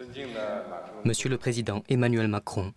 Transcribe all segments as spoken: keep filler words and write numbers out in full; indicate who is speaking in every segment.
Speaker 1: Monsieur le Président Emmanuel Macron,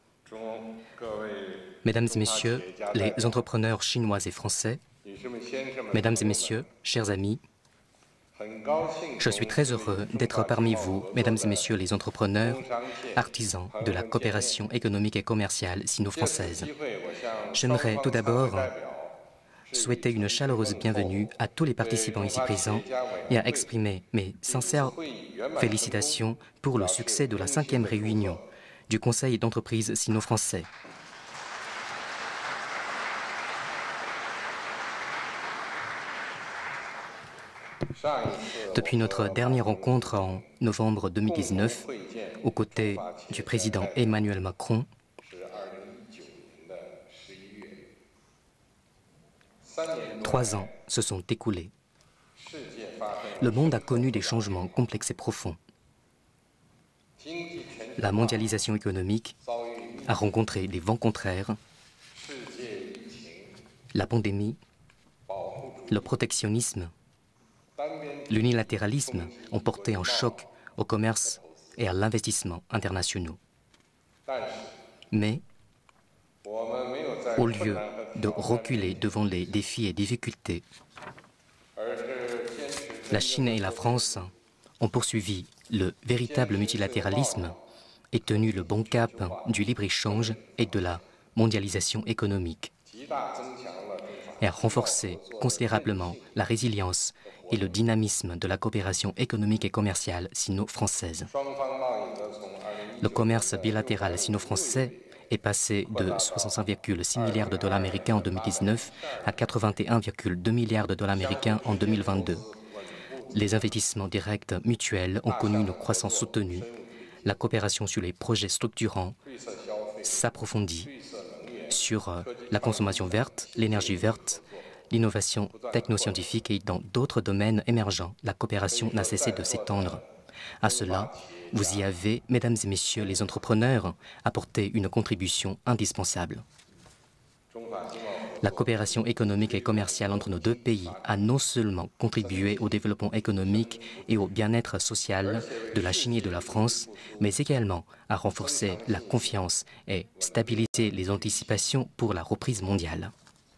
Speaker 1: Mesdames et Messieurs les entrepreneurs chinois et français, Mesdames et Messieurs, chers amis, je suis très heureux d'être parmi vous, Mesdames et Messieurs les entrepreneurs, artisans de la coopération économique et commerciale sino-française. J'aimerais tout d'abord souhaiter une chaleureuse bienvenue à tous les participants ici présents et à exprimer mes sincères félicitations pour le succès de la cinquième réunion du Conseil d'entreprise sino-français. Depuis notre dernière rencontre en novembre deux mille dix-neuf, aux côtés du président Emmanuel Macron, trois ans se sont écoulés. Le monde a connu des changements complexes et profonds. La mondialisation économique a rencontré des vents contraires. La pandémie, le protectionnisme, l'unilatéralisme ont porté un choc au commerce et à l'investissement internationaux. Mais, au lieu de reculer devant les défis et difficultés, la Chine et la France ont poursuivi le véritable multilatéralisme et tenu le bon cap du libre-échange et de la mondialisation économique, et a renforcé considérablement la résilience et le dynamisme de la coopération économique et commerciale sino-française. Le commerce bilatéral sino-français est passé de soixante-cinq virgule six milliards de dollars américains en deux mille dix-neuf à quatre-vingt-un virgule deux milliards de dollars américains en deux mille vingt-deux. Les investissements directs mutuels ont connu une croissance soutenue. La coopération sur les projets structurants s'approfondit sur la consommation verte, l'énergie verte, l'innovation technoscientifique et dans d'autres domaines émergents. La coopération n'a cessé de s'étendre. À cela, vous y avez, Mesdames et Messieurs les entrepreneurs, apporté une contribution indispensable. La coopération économique et commerciale entre nos deux pays a non seulement contribué au développement économique et au bien-être social de la Chine et de la France, mais également a renforcé la confiance et stabilisé les anticipations pour la reprise mondiale.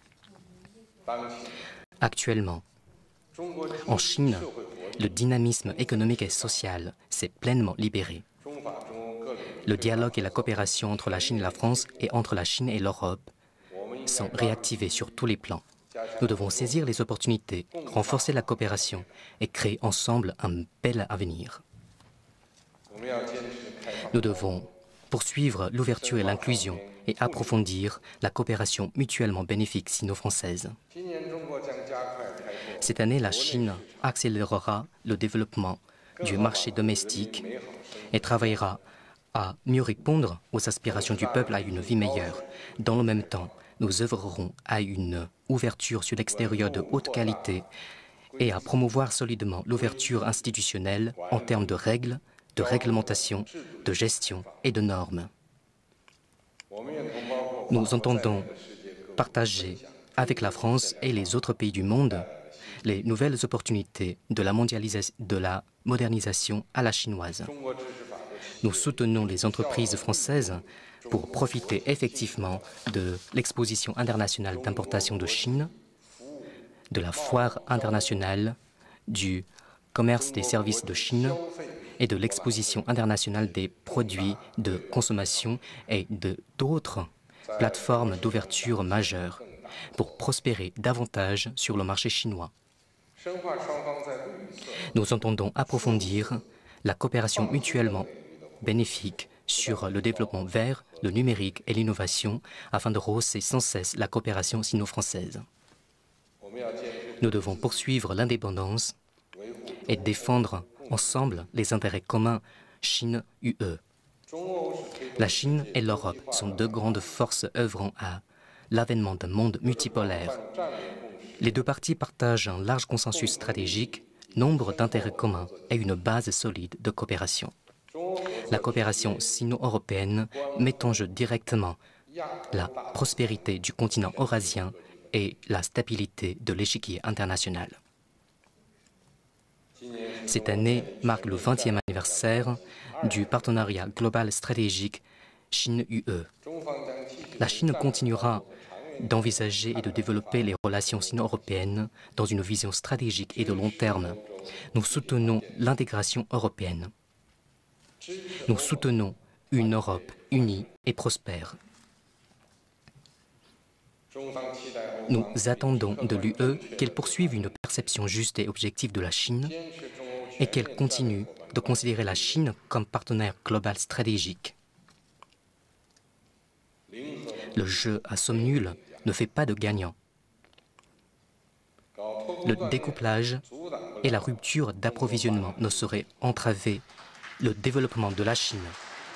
Speaker 1: Actuellement, en Chine, le dynamisme économique et social s'est pleinement libéré. Le dialogue et la coopération entre la Chine et la France et entre la Chine et l'Europe sont réactivés sur tous les plans. Nous devons saisir les opportunités, renforcer la coopération et créer ensemble un bel avenir. Nous devons poursuivre l'ouverture et l'inclusion et approfondir la coopération mutuellement bénéfique sino-française. Cette année, la Chine accélérera le développement du marché domestique et travaillera à mieux répondre aux aspirations du peuple à une vie meilleure. Dans le même temps, nous œuvrerons à une ouverture sur l'extérieur de haute qualité et à promouvoir solidement l'ouverture institutionnelle en termes de règles, de réglementation, de gestion et de normes. Nous entendons partager avec la France et les autres pays du monde les nouvelles opportunités de la, de la modernisation à la chinoise. Nous soutenons les entreprises françaises pour profiter effectivement de l'exposition internationale d'importation de Chine, de la foire internationale du commerce des services de Chine et de l'exposition internationale des produits de consommation et de d'autres plateformes d'ouverture majeures pour prospérer davantage sur le marché chinois. Nous entendons approfondir la coopération mutuellement bénéfique sur le développement vert, le numérique et l'innovation afin de rehausser sans cesse la coopération sino-française. Nous devons poursuivre l'indépendance et défendre ensemble les intérêts communs Chine-U E. La Chine et l'Europe sont deux grandes forces œuvrant à l'avènement d'un monde multipolaire. Les deux parties partagent un large consensus stratégique, nombre d'intérêts communs et une base solide de coopération. La coopération sino-européenne met en jeu directement la prospérité du continent eurasien et la stabilité de l'échiquier international. Cette année marque le vingtième anniversaire du partenariat global stratégique Chine-U E. La Chine continuera d'envisager et de développer les relations sino-européennes dans une vision stratégique et de long terme. Nous soutenons l'intégration européenne. Nous soutenons une Europe unie et prospère. Nous attendons de l'U E qu'elle poursuive une perception juste et objective de la Chine et qu'elle continue de considérer la Chine comme partenaire global stratégique. Le jeu à somme nulle ne fait pas de gagnant. Le découplage et la rupture d'approvisionnement ne sauraient entraver le développement de la Chine.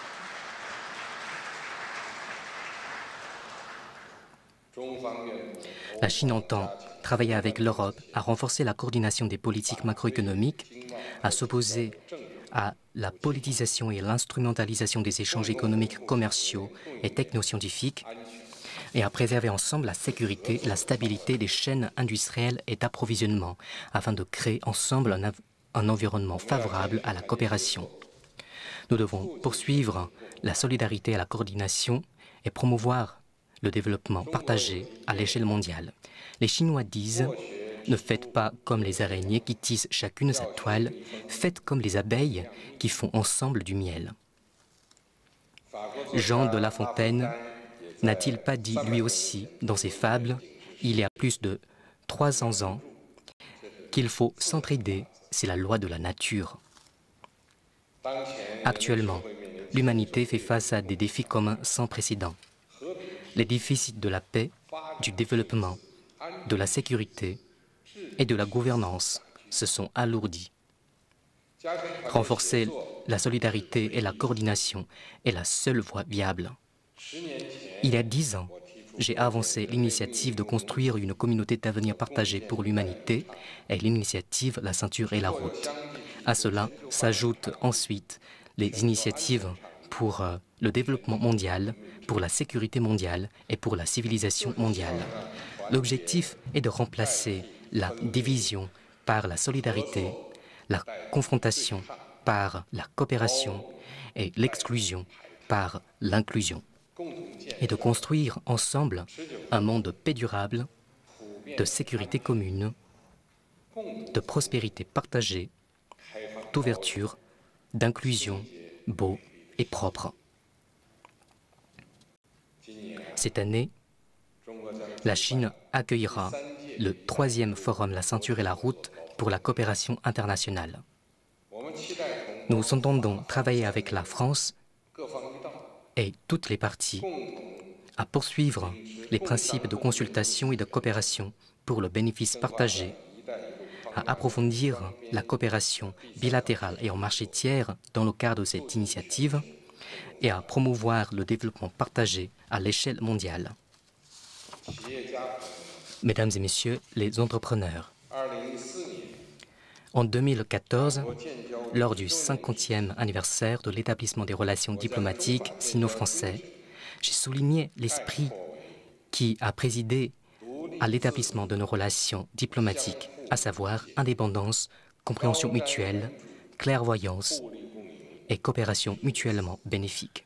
Speaker 1: La Chine entend travailler avec l'Europe à renforcer la coordination des politiques macroéconomiques, à s'opposer à la politisation et l'instrumentalisation des échanges économiques, commerciaux et technoscientifiques, et à préserver ensemble la sécurité et la stabilité des chaînes industrielles et d'approvisionnement, afin de créer ensemble un, un environnement favorable à la coopération. Nous devons poursuivre la solidarité et la coordination et promouvoir le développement partagé à l'échelle mondiale. Les Chinois disent « Ne faites pas comme les araignées qui tissent chacune sa toile, faites comme les abeilles qui font ensemble du miel. » Jean de La Fontaine n'a-t-il pas dit lui aussi dans ses fables, il y a plus de trois cents ans, qu'il faut s'entraider, c'est la loi de la nature. Actuellement, l'humanité fait face à des défis communs sans précédent. Les déficits de la paix, du développement, de la sécurité et de la gouvernance se sont alourdis. Renforcer la solidarité et la coordination est la seule voie viable. Il y a dix ans, j'ai avancé l'initiative de construire une communauté d'avenir partagée pour l'humanité et l'initiative La ceinture et la route. À cela s'ajoutent ensuite les initiatives pour le développement mondial, pour la sécurité mondiale et pour la civilisation mondiale. L'objectif est de remplacer la division par la solidarité, la confrontation par la coopération et l'exclusion par l'inclusion, et de construire ensemble un monde de paix durable, de sécurité commune, de prospérité partagée, d'ouverture, d'inclusion, beau et propre. Cette année, la Chine accueillera le troisième forum La ceinture et la route pour la coopération internationale. Nous entendons travailler avec la France et toutes les parties à poursuivre les principes de consultation et de coopération pour le bénéfice partagé, à approfondir la coopération bilatérale et en marché tiers dans le cadre de cette initiative et à promouvoir le développement partagé à l'échelle mondiale. Mesdames et messieurs les entrepreneurs, en deux mille quatorze, lors du cinquantième anniversaire de l'établissement des relations diplomatiques sino-français, j'ai souligné l'esprit qui a présidé à l'établissement de nos relations diplomatiques, à savoir indépendance, compréhension mutuelle, clairvoyance et coopération mutuellement bénéfique.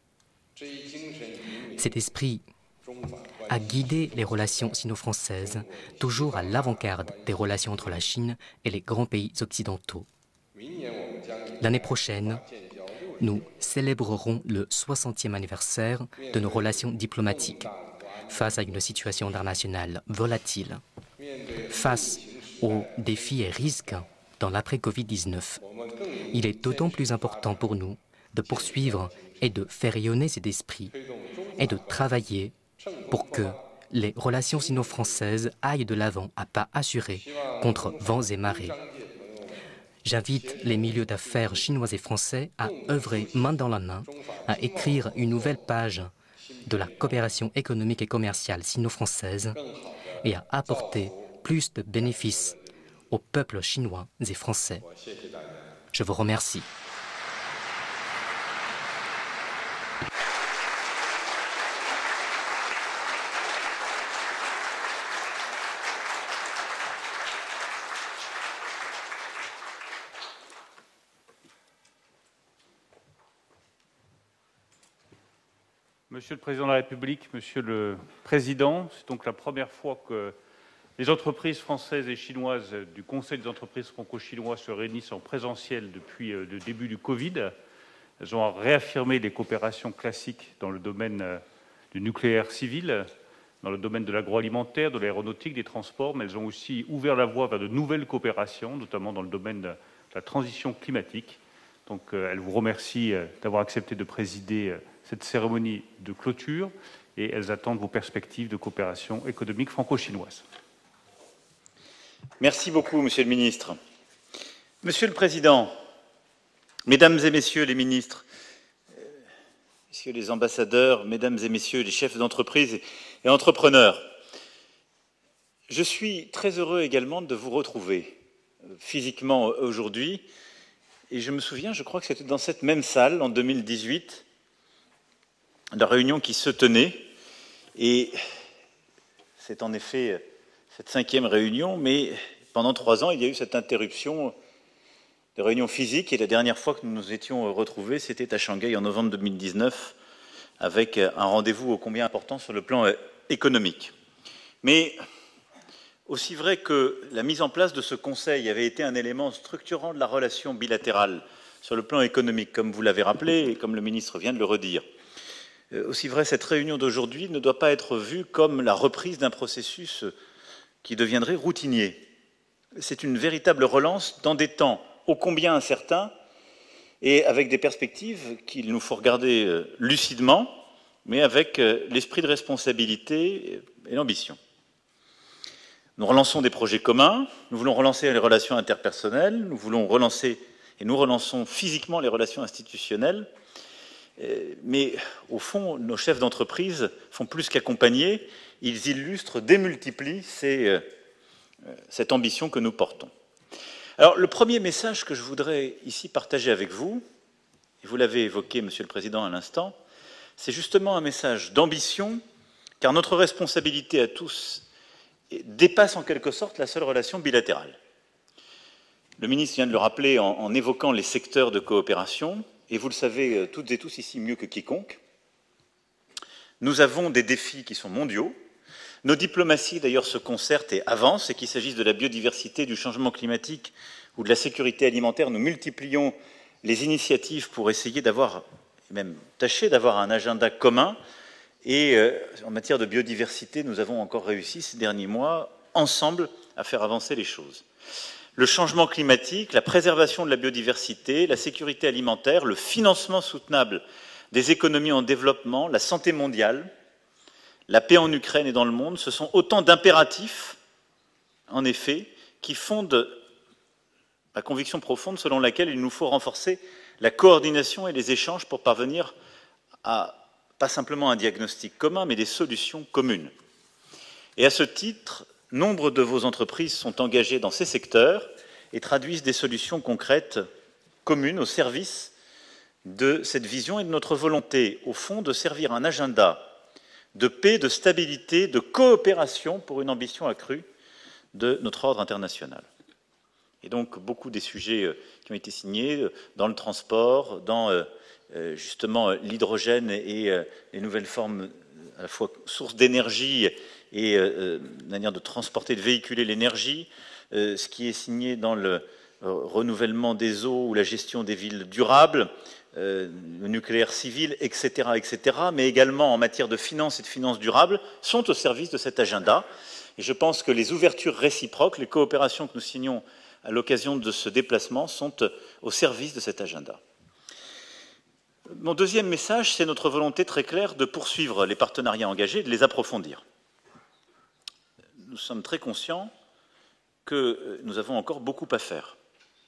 Speaker 1: Cet esprit a guidé les relations sino-françaises, toujours à l'avant-garde des relations entre la Chine et les grands pays occidentaux. L'année prochaine, nous célébrerons le soixantième anniversaire de nos relations diplomatiques. Face à une situation internationale volatile, face aux défis et risques dans l'après-Covid dix-neuf, il est d'autant plus important pour nous de poursuivre et de faire rayonner cet esprit et de travailler pour que les relations sino-françaises aillent de l'avant à pas assurés contre vents et marées. J'invite les milieux d'affaires chinois et français à œuvrer main dans la main, à écrire une nouvelle page de la coopération économique et commerciale sino-française et à apporter plus de bénéfices au peuple chinois et français. Je vous remercie.
Speaker 2: Monsieur le Président de la République, Monsieur le Président, c'est donc la première fois que les entreprises françaises et chinoises du Conseil des entreprises franco-chinois se réunissent en présentiel depuis le début du Covid. Elles ont réaffirmé les coopérations classiques dans le domaine du nucléaire civil, dans le domaine de l'agroalimentaire, de l'aéronautique, des transports, mais elles ont aussi ouvert la voie vers de nouvelles coopérations, notamment dans le domaine de la transition climatique. Donc, elles vous remercient d'avoir accepté de présider cette cérémonie de clôture et elles attendent vos perspectives de coopération économique franco-chinoise.
Speaker 3: Merci beaucoup, Monsieur le Ministre. Monsieur le Président, Mesdames et Messieurs les ministres, Messieurs les ambassadeurs, Mesdames et Messieurs les chefs d'entreprise et entrepreneurs, je suis très heureux également de vous retrouver physiquement aujourd'hui. Et je me souviens, je crois que c'était dans cette même salle, en deux mille dix-huit, la réunion qui se tenait. Et c'est en effet cette cinquième réunion, mais pendant trois ans, il y a eu cette interruption de réunion physique. Et la dernière fois que nous nous étions retrouvés, c'était à Shanghai en novembre deux mille dix-neuf, avec un rendez-vous ô combien important sur le plan économique. Mais aussi vrai que la mise en place de ce Conseil avait été un élément structurant de la relation bilatérale sur le plan économique, comme vous l'avez rappelé et comme le ministre vient de le redire. Aussi vrai, cette réunion d'aujourd'hui ne doit pas être vue comme la reprise d'un processus qui deviendrait routinier. C'est une véritable relance dans des temps ô combien incertains et avec des perspectives qu'il nous faut regarder lucidement, mais avec l'esprit de responsabilité et l'ambition. Nous relançons des projets communs, nous voulons relancer les relations interpersonnelles, nous voulons relancer et nous relançons physiquement les relations institutionnelles, mais au fond, nos chefs d'entreprise font plus qu'accompagner, ils illustrent, démultiplient ces, cette ambition que nous portons. Alors, le premier message que je voudrais ici partager avec vous, et vous l'avez évoqué, Monsieur le Président, à l'instant, c'est justement un message d'ambition, car notre responsabilité à tous dépasse en quelque sorte la seule relation bilatérale. Le ministre vient de le rappeler en, en évoquant les secteurs de coopération, et vous le savez toutes et tous ici mieux que quiconque. Nous avons des défis qui sont mondiaux. Nos diplomaties d'ailleurs se concertent et avancent, et qu'il s'agisse de la biodiversité, du changement climatique ou de la sécurité alimentaire, nous multiplions les initiatives pour essayer d'avoir, même tâcher d'avoir un agenda commun. Et euh, en matière de biodiversité, nous avons encore réussi ces derniers mois, ensemble, à faire avancer les choses. Le changement climatique, la préservation de la biodiversité, la sécurité alimentaire, le financement soutenable des économies en développement, la santé mondiale, la paix en Ukraine et dans le monde, ce sont autant d'impératifs, en effet, qui fondent la conviction profonde selon laquelle il nous faut renforcer la coordination et les échanges pour parvenir à pas simplement un diagnostic commun, mais des solutions communes. Et à ce titre, nombre de vos entreprises sont engagées dans ces secteurs et traduisent des solutions concrètes communes au service de cette vision et de notre volonté, au fond, de servir un agenda de paix, de stabilité, de coopération pour une ambition accrue de notre ordre international. Et donc, beaucoup des sujets qui ont été signés dans le transport, dans justement l'hydrogène et les nouvelles formes, à la fois sources d'énergie et manière de transporter, de véhiculer l'énergie, ce qui est signé dans le renouvellement des eaux ou la gestion des villes durables, le nucléaire civil, et cetera, et cetera, mais également en matière de finances et de finances durables, sont au service de cet agenda. Et je pense que les ouvertures réciproques, les coopérations que nous signons à l'occasion de ce déplacement sont au service de cet agenda. Mon deuxième message, c'est notre volonté très claire de poursuivre les partenariats engagés et de les approfondir. Nous sommes très conscients que nous avons encore beaucoup à faire.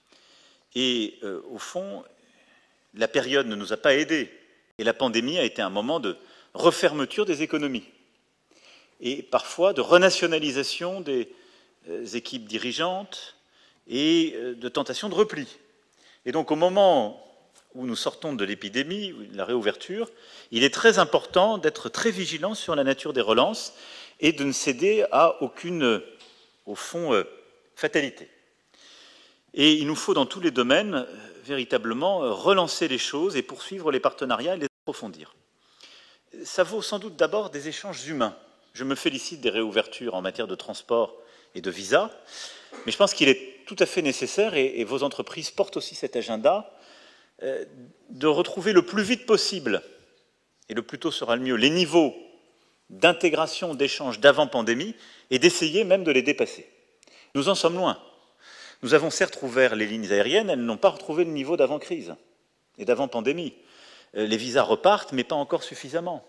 Speaker 3: Et euh, au fond, la période ne nous a pas aidés. Et la pandémie a été un moment de refermeture des économies. Et parfois de renationalisation des euh, équipes dirigeantes et euh, de tentation de repli. Et donc au moment où nous sortons de l'épidémie, de la réouverture, il est très important d'être très vigilant sur la nature des relances et de ne céder à aucune, au fond, euh, fatalité. Et il nous faut dans tous les domaines, euh, véritablement, relancer les choses et poursuivre les partenariats et les approfondir. ça vaut sans doute d'abord des échanges humains. Je me félicite des réouvertures en matière de transport et de visa, mais je pense qu'il est tout à fait nécessaire, et, et vos entreprises portent aussi cet agenda, euh, de retrouver le plus vite possible, et le plus tôt sera le mieux, les niveaux d'intégration, d'échange d'avant-pandémie, et d'essayer même de les dépasser. Nous en sommes loin. Nous avons certes rouvert les lignes aériennes, elles n'ont pas retrouvé le niveau d'avant-crise et d'avant-pandémie. Les visas repartent, mais pas encore suffisamment.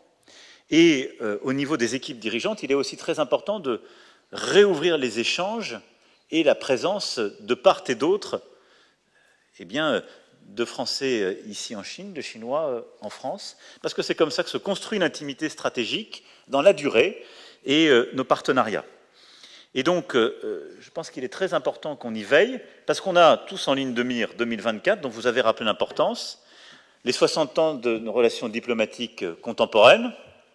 Speaker 3: Et euh, au niveau des équipes dirigeantes, il est aussi très important de réouvrir les échanges et la présence de part et d'autre, eh bien, de Français ici en Chine, de Chinois en France, parce que c'est comme ça que se construit une intimité stratégique dans la durée et euh, nos partenariats. Et donc, euh, je pense qu'il est très important qu'on y veille, parce qu'on a tous en ligne de mire deux mille vingt-quatre, dont vous avez rappelé l'importance, les soixante ans de nos relations diplomatiques contemporaines,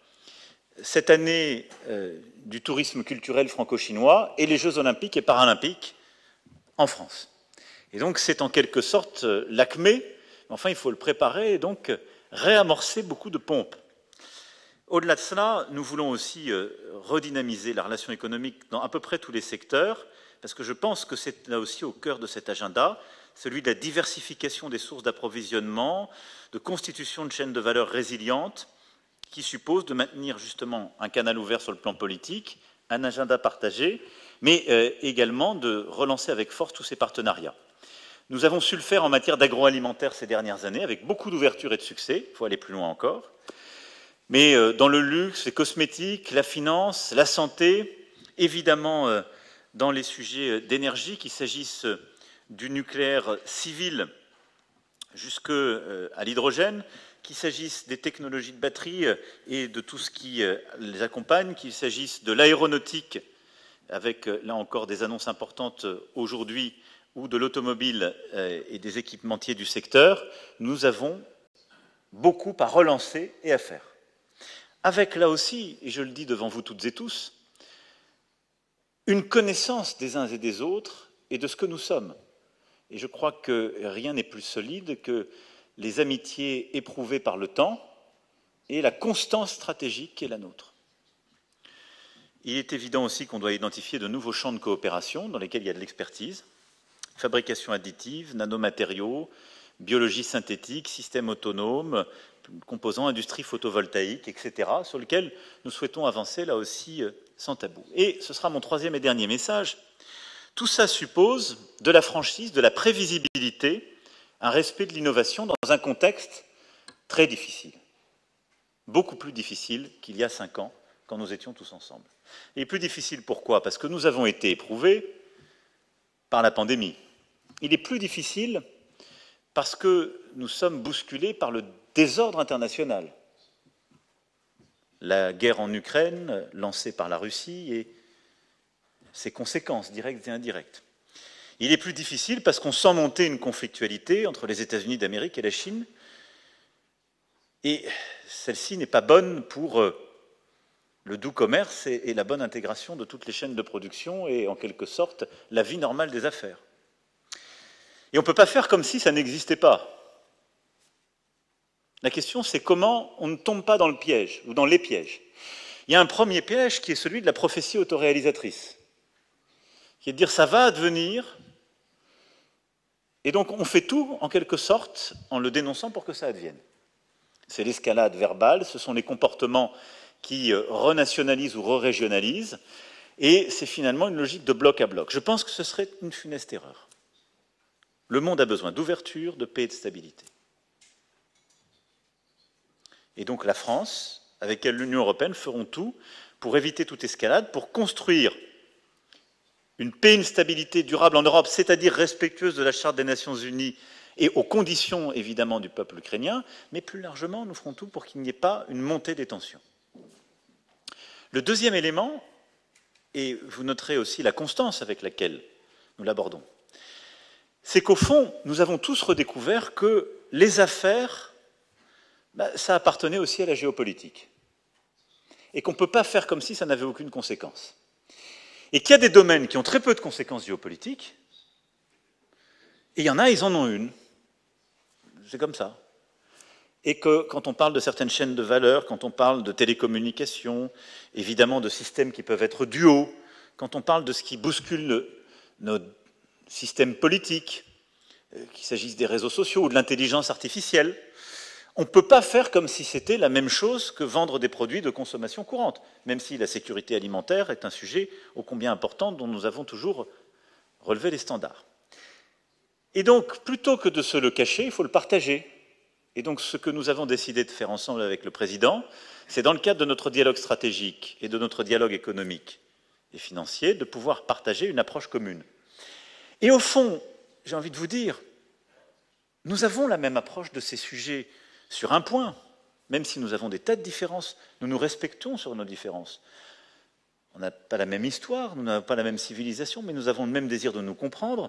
Speaker 3: cette année euh, du tourisme culturel franco-chinois et les Jeux olympiques et paralympiques en France. Et donc, c'est en quelque sorte euh, l'acmé, mais enfin, il faut le préparer et donc réamorcer beaucoup de pompes. Au-delà de cela, nous voulons aussi euh, redynamiser la relation économique dans à peu près tous les secteurs, parce que je pense que c'est là aussi au cœur de cet agenda, celui de la diversification des sources d'approvisionnement, de constitution de chaînes de valeur résilientes, qui suppose de maintenir justement un canal ouvert sur le plan politique, un agenda partagé, mais euh, également de relancer avec force tous ces partenariats. Nous avons su le faire en matière d'agroalimentaire ces dernières années, avec beaucoup d'ouverture et de succès, il faut aller plus loin encore. Mais euh, dans le luxe, les cosmétiques, la finance, la santé, évidemment euh, dans les sujets d'énergie, qu'il s'agisse du nucléaire civil jusqu'à euh, l'hydrogène, qu'il s'agisse des technologies de batterie et de tout ce qui euh, les accompagne, qu'il s'agisse de l'aéronautique, avec euh, là encore des annonces importantes euh, aujourd'hui, ou de l'automobile euh, et des équipementiers du secteur, nous avons beaucoup à relancer et à faire. Avec là aussi, et je le dis devant vous toutes et tous, une connaissance des uns et des autres et de ce que nous sommes. Et je crois que rien n'est plus solide que les amitiés éprouvées par le temps et la constance stratégique qui est la nôtre. Il est évident aussi qu'on doit identifier de nouveaux champs de coopération dans lesquels il y a de l'expertise, fabrication additive, nanomatériaux, biologie synthétique, systèmes autonomes, composants, industrie photovoltaïque, et cetera, sur lesquels nous souhaitons avancer là aussi sans tabou. Et ce sera mon troisième et dernier message. Tout ça suppose de la franchise, de la prévisibilité, un respect de l'innovation dans un contexte très difficile, beaucoup plus difficile qu'il y a cinq ans, quand nous étions tous ensemble. Et plus difficile pourquoi? Parce que nous avons été éprouvés par la pandémie. Il est plus difficile parce que nous sommes bousculés par le désordre international. La guerre en Ukraine, lancée par la Russie, et ses conséquences directes et indirectes. Il est plus difficile parce qu'on sent monter une conflictualité entre les États-Unis d'Amérique et la Chine, et celle-ci n'est pas bonne pour le doux commerce et la bonne intégration de toutes les chaînes de production et, en quelque sorte, la vie normale des affaires. Et on ne peut pas faire comme si ça n'existait pas. La question, c'est comment on ne tombe pas dans le piège, ou dans les pièges. Il y a un premier piège qui est celui de la prophétie autoréalisatrice, qui est de dire ça va advenir, et donc on fait tout, en quelque sorte, en le dénonçant pour que ça advienne. C'est l'escalade verbale, ce sont les comportements qui renationalisent ou re-régionalisent, et c'est finalement une logique de bloc à bloc. Je pense que ce serait une funeste erreur. Le monde a besoin d'ouverture, de paix et de stabilité. Et donc la France, avec elle l'Union européenne, feront tout pour éviter toute escalade, pour construire une paix et une stabilité durable en Europe, c'est-à-dire respectueuse de la Charte des Nations Unies et aux conditions, évidemment, du peuple ukrainien, mais plus largement, nous ferons tout pour qu'il n'y ait pas une montée des tensions. Le deuxième élément, et vous noterez aussi la constance avec laquelle nous l'abordons, c'est qu'au fond, nous avons tous redécouvert que les affaires, ben, ça appartenait aussi à la géopolitique. Et qu'on ne peut pas faire comme si ça n'avait aucune conséquence. Et qu'il y a des domaines qui ont très peu de conséquences géopolitiques, et il y en a, ils en ont une. C'est comme ça. et que quand on parle de certaines chaînes de valeur, quand on parle de télécommunications, évidemment de systèmes qui peuvent être duaux, quand on parle de ce qui bouscule le, nos systèmes politiques, qu'il s'agisse des réseaux sociaux ou de l'intelligence artificielle, on ne peut pas faire comme si c'était la même chose que vendre des produits de consommation courante, même si la sécurité alimentaire est un sujet ô combien important dont nous avons toujours relevé les standards. Et donc, plutôt que de se le cacher, il faut le partager. Et donc, ce que nous avons décidé de faire ensemble avec le Président, c'est dans le cadre de notre dialogue stratégique et de notre dialogue économique et financier, de pouvoir partager une approche commune. Et au fond, j'ai envie de vous dire, nous avons la même approche de ces sujets sur un point, même si nous avons des tas de différences, nous nous respectons sur nos différences. On n'a pas la même histoire, nous n'avons pas la même civilisation, mais nous avons le même désir de nous comprendre.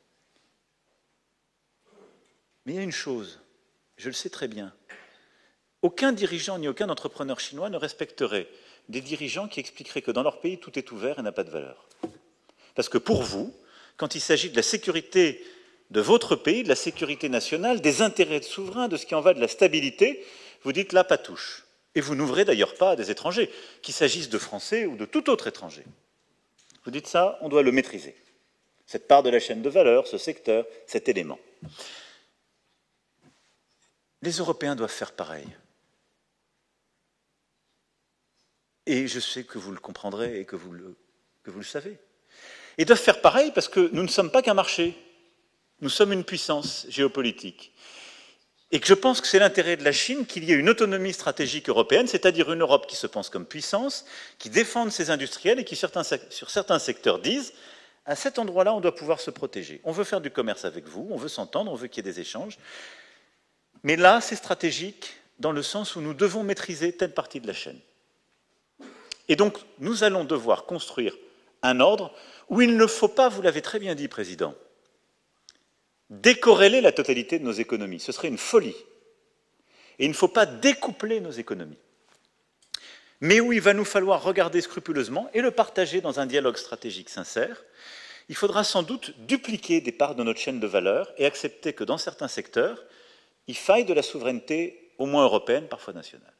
Speaker 3: Mais il y a une chose, je le sais très bien, aucun dirigeant ni aucun entrepreneur chinois ne respecterait des dirigeants qui expliqueraient que dans leur pays, tout est ouvert et n'a pas de valeur. Parce que pour vous, quand il s'agit de la sécurité de votre pays, de la sécurité nationale, des intérêts souverains, de ce qui en va de la stabilité, vous dites là, pas touche. Et vous n'ouvrez d'ailleurs pas à des étrangers, qu'il s'agisse de Français ou de tout autre étranger. Vous dites ça, on doit le maîtriser. Cette part de la chaîne de valeur, ce secteur, cet élément. Les Européens doivent faire pareil. Et je sais que vous le comprendrez et que vous le, que vous le savez. Ils doivent faire pareil parce que nous ne sommes pas qu'un marché. Nous sommes une puissance géopolitique. Et que je pense que c'est l'intérêt de la Chine qu'il y ait une autonomie stratégique européenne, c'est-à-dire une Europe qui se pense comme puissance, qui défende ses industriels et qui, certains, sur certains secteurs, disent « à cet endroit-là, on doit pouvoir se protéger. On veut faire du commerce avec vous, on veut s'entendre, on veut qu'il y ait des échanges. Mais là, c'est stratégique dans le sens où nous devons maîtriser telle partie de la chaîne. Et donc, nous allons devoir construire un ordre où il ne faut pas, vous l'avez très bien dit, Président, décorréler la totalité de nos économies. Ce serait une folie. Et il ne faut pas découpler nos économies. Mais où il va nous falloir regarder scrupuleusement et le partager dans un dialogue stratégique sincère, il faudra sans doute dupliquer des parts de notre chaîne de valeur et accepter que dans certains secteurs, il faille de la souveraineté, au moins européenne, parfois nationale.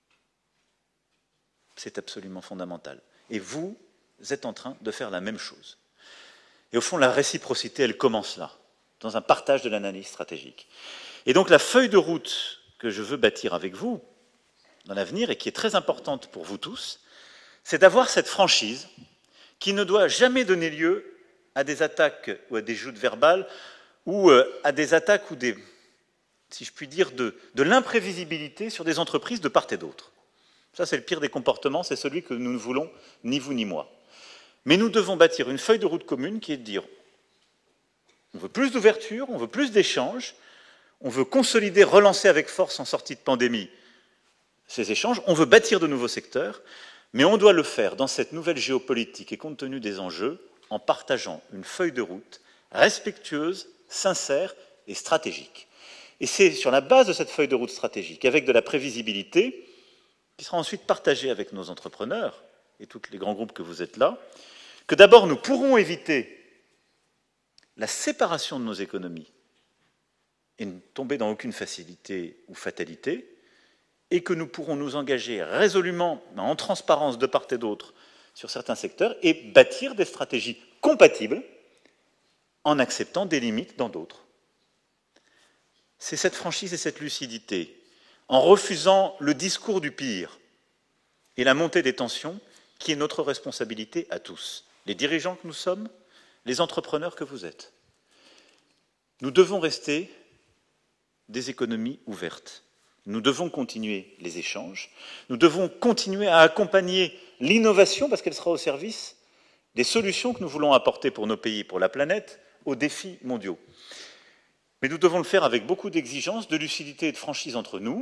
Speaker 3: C'est absolument fondamental. Et vous êtes en train de faire la même chose. Et au fond, la réciprocité, elle commence là, dans un partage de l'analyse stratégique. Et donc la feuille de route que je veux bâtir avec vous dans l'avenir, et qui est très importante pour vous tous, c'est d'avoir cette franchise qui ne doit jamais donner lieu à des attaques ou à des joutes verbales, ou à des attaques ou des, si je puis dire, de, de l'imprévisibilité sur des entreprises de part et d'autre. Ça, c'est le pire des comportements, c'est celui que nous ne voulons, ni vous ni moi. Mais nous devons bâtir une feuille de route commune qui est de dire on veut plus d'ouverture, on veut plus d'échanges, on veut consolider, relancer avec force en sortie de pandémie ces échanges, on veut bâtir de nouveaux secteurs, mais on doit le faire dans cette nouvelle géopolitique et compte tenu des enjeux, en partageant une feuille de route respectueuse, sincère et stratégique. Et c'est sur la base de cette feuille de route stratégique, avec de la prévisibilité, qui sera ensuite partagée avec nos entrepreneurs et tous les grands groupes que vous êtes là, que d'abord nous pourrons éviter la séparation de nos économies et ne tomber dans aucune facilité ou fatalité, et que nous pourrons nous engager résolument, en transparence de part et d'autre, sur certains secteurs, et bâtir des stratégies compatibles en acceptant des limites dans d'autres. C'est cette franchise et cette lucidité, en refusant le discours du pire et la montée des tensions, qui est notre responsabilité à tous, les dirigeants que nous sommes, les entrepreneurs que vous êtes. Nous devons rester des économies ouvertes. Nous devons continuer les échanges. Nous devons continuer à accompagner l'innovation, parce qu'elle sera au service des solutions que nous voulons apporter pour nos pays, pour la planète, aux défis mondiaux. Mais nous devons le faire avec beaucoup d'exigences, de lucidité et de franchise entre nous,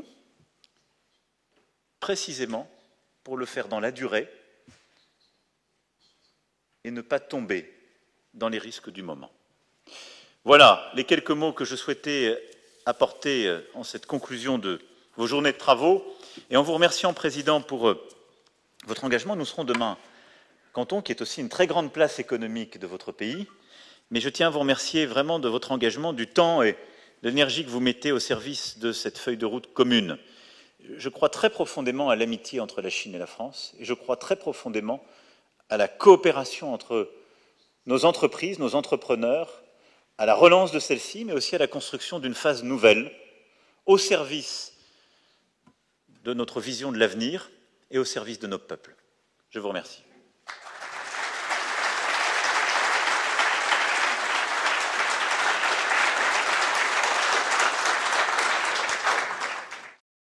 Speaker 3: précisément pour le faire dans la durée et ne pas tomber dans les risques du moment. Voilà les quelques mots que je souhaitais apporter en cette conclusion de vos journées de travaux. Et en vous remerciant, Président, pour votre engagement, nous serons demain Canton, qui est aussi une très grande place économique de votre pays. Mais je tiens à vous remercier vraiment de votre engagement, du temps et l'énergie que vous mettez au service de cette feuille de route commune. Je crois très profondément à l'amitié entre la Chine et la France, et je crois très profondément à la coopération entre nos entreprises, nos entrepreneurs, à la relance de celle-ci, mais aussi à la construction d'une phase nouvelle, au service de notre vision de l'avenir et au service de nos peuples. Je vous remercie.